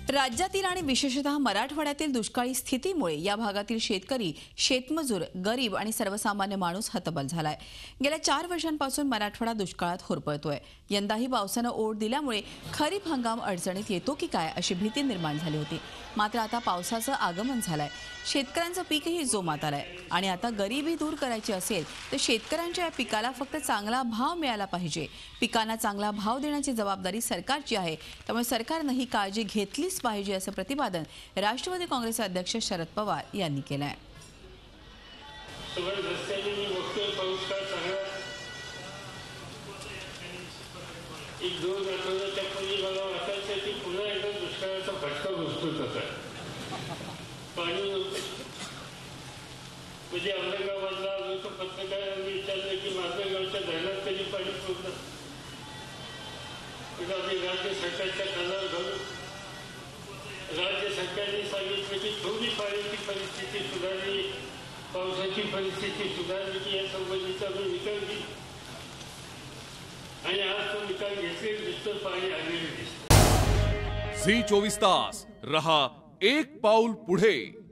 राज्यातील आणि विशेषतः मराठवाड्यातील दुष्काळी स्थितीमुळे या भागातील शेतकरी, शेतमजूर, गरीब आणि सर्वसामान्य माणूस हतबल झालाय। गेल्या 4 वर्षांपासून मराठवाडा दुष्काळात होरपळतोय। यंदाही पावसानं ओढ दिल्यामुळे खरीप हंगाम अडचणीत येतो की काय अशी भीती निर्माण झाली होती। मात्र आता पावसाचं आगमन झालंय, शेतकऱ्यांचं पीकही जोमात आलंय आणि आता गरिबी दूर करायची असेल तर शेतकऱ्यांच्या या पिकाला फक्त चांगला भाव मिळाला पाहिजे। पिकांना चांगला भाव देण्याची जबाबदारी सरकारची आहे, त्यामुळे सरकारने ही काळजी घेतलीच पाहिजे असं प्रतिपादन राष्ट्रवादी काँग्रेसचे अध्यक्ष शरद पवार यांनी केलं आहे। एक 2 आठवड्याच्या पूर्वी मला वाटायचं की पुन्हा एकदा दुष्काळाचा फटका बसतो होता। पाणी नव्हतं। म्हणजे औरंगाबादला लोक पत्रकारांनी विचारलं की माझ्या गावच्या धरणात कधी पाणी पोहोचलं। राज्य सरकारच्या कानावर घालून राज्य सरकारने सांगितलं की थोडी पाण्याची परिस्थिती सुधारली, पावसाची परिस्थिती सुधारली की या संबंधीचा मी निकाल घेईन आणि आज तो निकाल घेतले दिसतं पाणी आलेले दिसतं। झी 24 तास रहा एक पाऊल पुढे।